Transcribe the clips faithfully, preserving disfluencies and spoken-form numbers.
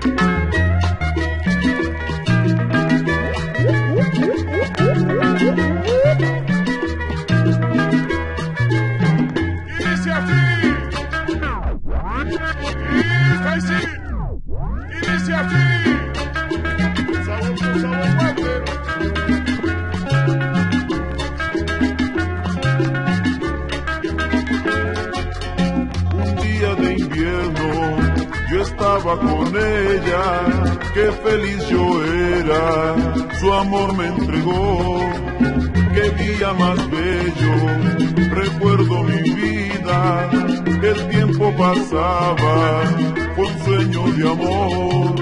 Estaba con ella, qué feliz yo era, su amor me entregó, qué día más bello, recuerdo mi vida, el tiempo pasaba, fue un sueño de amor.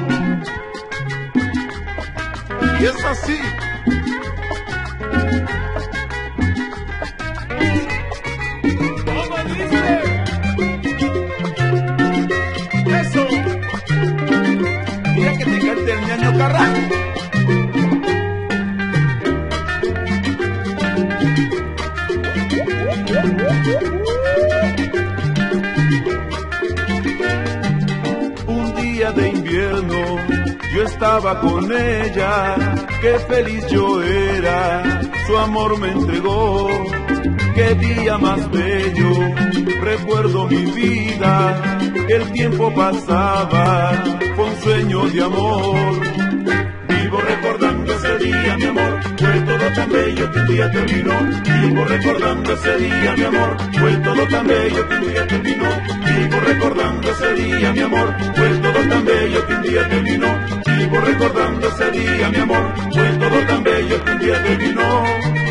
Y es así. Del ñaño Carrasco. Un día de invierno yo estaba con ella, qué feliz yo era, su amor me entregó, qué día más bello, recuerdo mi vida, el tiempo pasaba, fue un sueño de amor. Vivo recordando ese día, mi amor, fue todo tan bello que un día terminó. Vivo recordando ese día, mi amor, fue todo tan bello que un día terminó. Vivo recordando ese día, mi amor, fue todo tan bello que un día terminó. Vivo recordando ese día, mi amor, fue todo tan bello que un día terminó.